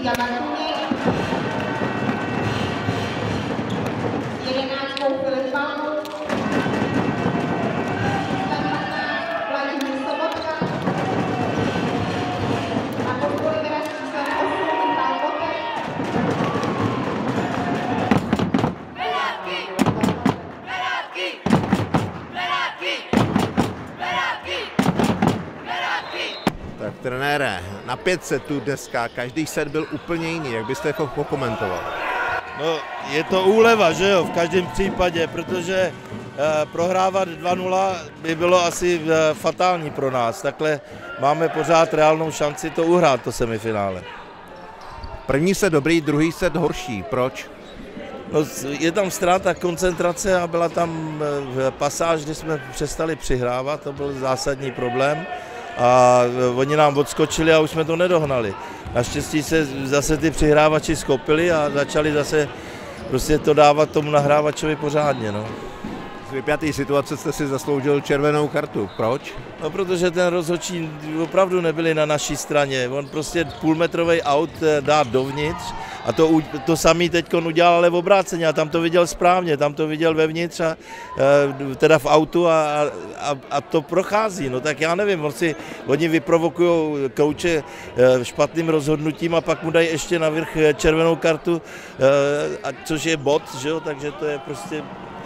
Tak trenére, na 5 setů dneska, každý set byl úplně jiný, jak byste ho pokomentoval? No, je to úleva, že jo, v každém případě, protože prohrávat 2-0 by bylo asi fatální pro nás. Takhle máme pořád reálnou šanci to uhrát, to semifinále. První set dobrý, druhý set horší, proč? No, je tam ztráta koncentrace a byla tam pasáž, kdy jsme přestali přihrávat, to byl zásadní problém. A oni nám odskočili a už jsme to nedohnali. Naštěstí se zase ty přihrávači skopili a začali zase prostě to dávat tomu nahrávačovi pořádně. No. Z vypjaté situace jste si zasloužil červenou kartu. Proč? No, protože ten rozhodčí opravdu nebyli na naší straně. On prostě půlmetrový aut dá dovnitř a to samý teď udělal, ale v obráceně a tam to viděl správně, tam to viděl vevnitř a teda v autu a to prochází. No tak já nevím, oni vyprovokují kouče špatným rozhodnutím a pak mu dají ještě navrch červenou kartu, což je bod, že jo, takže to je prostě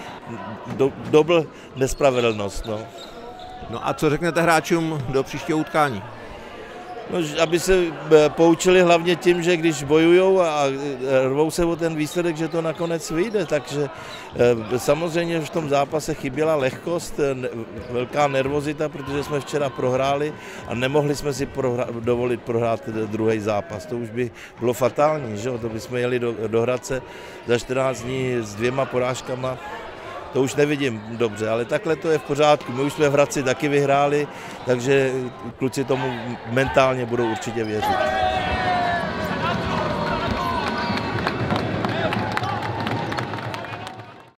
dobl nespravedlnost. No a co řeknete hráčům do příštího utkání? No, aby se poučili hlavně tím, že když bojujou a rvou se o ten výsledek, že to nakonec vyjde, takže samozřejmě v tom zápase chyběla lehkost, velká nervozita, protože jsme včera prohráli a nemohli jsme si dovolit prohrát druhý zápas. To už by bylo fatální, že? To bychom jeli do Hradce za 14 dní s 2 porážkama. To už nevidím dobře, ale takhle to je v pořádku. My už jsme v Hradci taky vyhráli, takže kluci tomu mentálně budou určitě věřit.